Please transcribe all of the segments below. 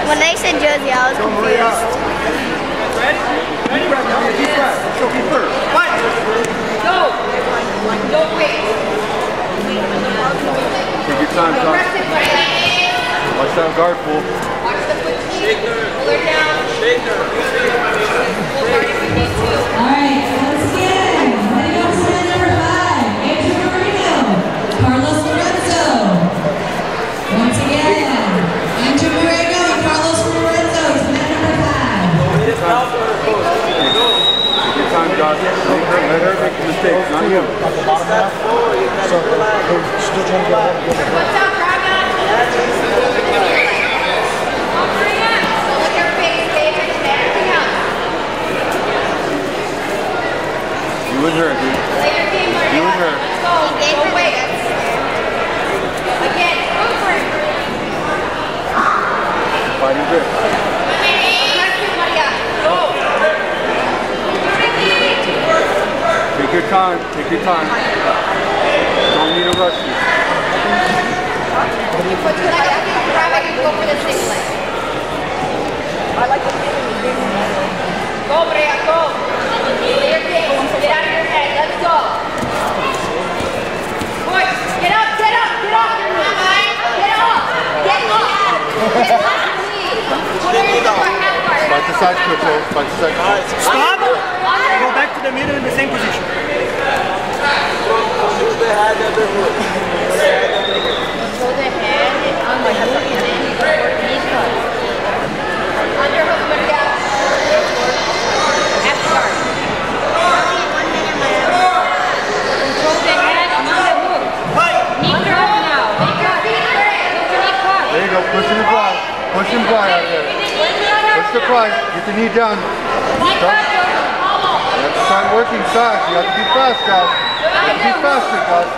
When they said Josie, I was confused. Ready? One. Go. Don't wait. Take your time, Tom. Watch that guard pull. Watch the foot. Shake her. Pull her down. Shake her. Pull hard if you need to. Alright, once again, heading up to man number 5, Andrew Marino, Carlos Lorenzo. Once again, Andrew Marino and Carlos Lorenzo to man number 5. Take your time, Josh. Let her make the mistakes, not you. So, they're still trying to get it. What's up, Dragon? Look your face, David. Everything else. You and her, dude. Play your game, Maria. You and her. Let's go. Go away. Again, go for it. Fighting grip. Aggressive, Maria. Go. Take your time. Take your time. Don't need to rush you. You put your leg up, grab it, and go for the same leg. I like the feeling you bring me. Go, Brea, go. Play your game. Get out of your head. Let's go. Boys, get up, get up, get up. Get up. Get up. Get up. Put her in the half guard. Fight the side switch, oh. Fight the side switch. Stop! Go back to the middle in the same position. Hold the hand on the hook and then you go for knee cut. Underhook, Maria. Half guard. Control the head on the hook. Knee cut now. Make your feet straight. Go to knee cut. There you go. Push him fly. Push him fly out of there. Push the fly. Get the knee down. Knee cut, You have to start working fast. You have to be fast, guys. You have to be faster, guys.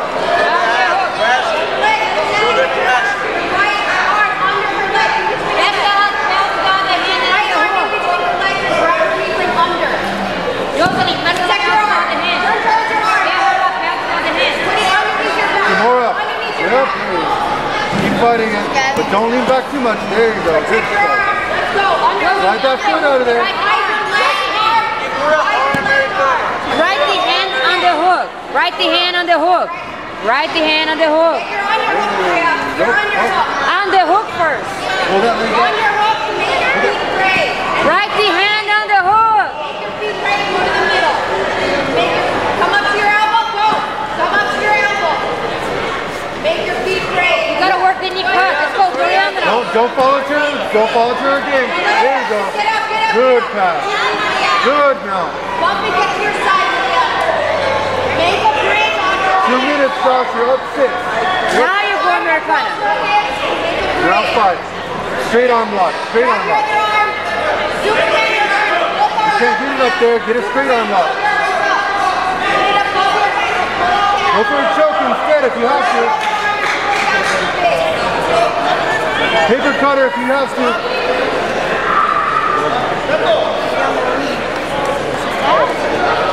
More up. Get up. Keep fighting it. But don't lean back too much. There you go. Good stuff. Slide that foot out of there. Right the hand on the hook. Right the hand on the hook. Right the hand on the hook. On the hook first. Pull that leg up. Right the hand on the hook. Come up to your elbow, go. Come up to your elbow. Make your feet straight. You gotta work the knee cut. Let's go, Juliana. Don't follow through. Don't follow through again. There you go. Good pass. Good now. Bump and get to your side, Maria. Make a bridge on your 2 minutes, Josh. You're up 6. Now you're going Americana. You're up 5. Straight arm lock. Straight arm lock. You can't get it up there. Get a straight arm lock. Go for a choke instead if you have to. Paper cutter if you have to.